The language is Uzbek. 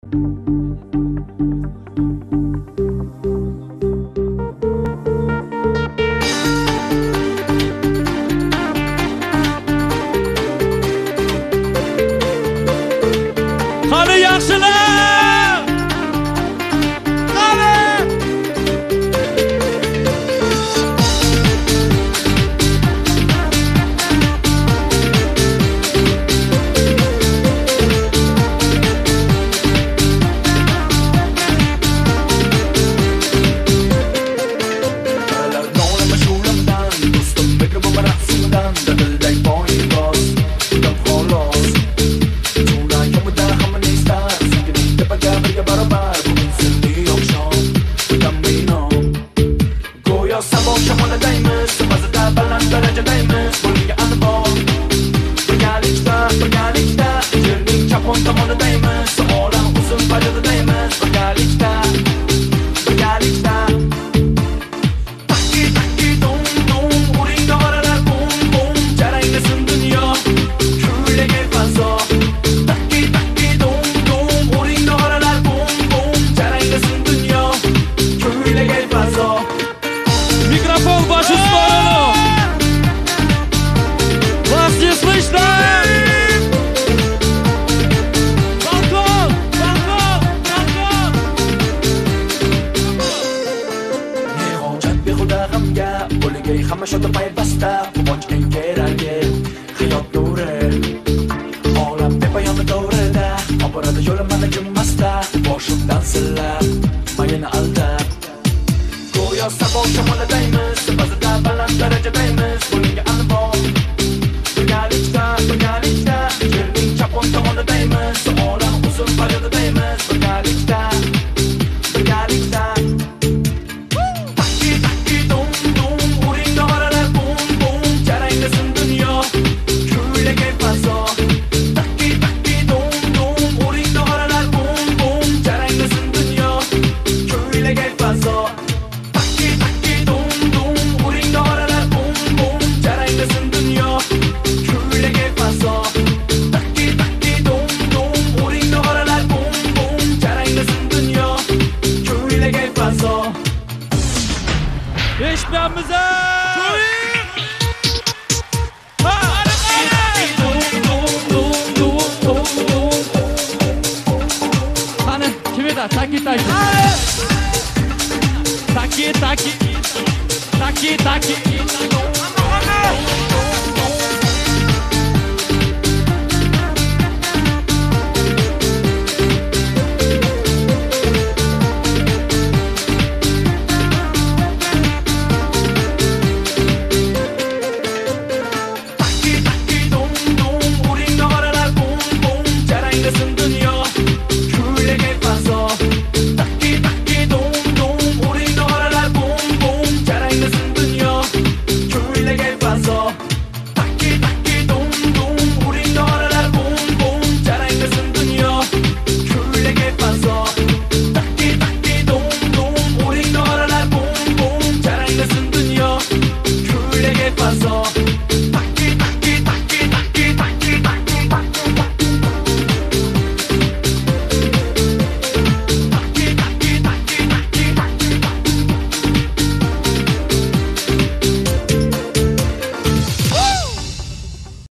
Qani yaxshilar! Qani! Mikrofon bosh ustoni. Вас не слышно? Balkon, balkon, balkon. Nehojat behuda g'amga, bo'ligay hamma shod payvasta, quvonch eng keragi, hayot nuri. Olam bepoyon to'g'rida, oboradi yo'lim mana jummasda, boshimdan sillab, mayini aldab. Go'yo sabon shamoladaymiz, ba'zida baland darajadaymiz, bo'linga anbor. Birgalikda, birgalikda, yerning chapon tomonidaymiz, olam uzun faryodidaymiz, birgalikda, birgalikda. Takki, takki, dum, dum, uring nog'oralar, bum, bum, jaranglasin dunyo, kuylagay fazo. Takki, takki, dum, dum, uring nog'oralar, bum, bum, jaranglasin dunyo, kuylagay fazo. Takki, takki, dum, dum, uring nog'oralar, bum, bum, jaranglasin dunyo, kuylagay fazo. Takki, takki, dum, dum, uring nog'oralar, bum, bum, jaranglasin dunyo, kuylagay fazo. Eshitmayapmiz. Qani, kim edi? Taki, taki. Taki, taki. Taki, taki.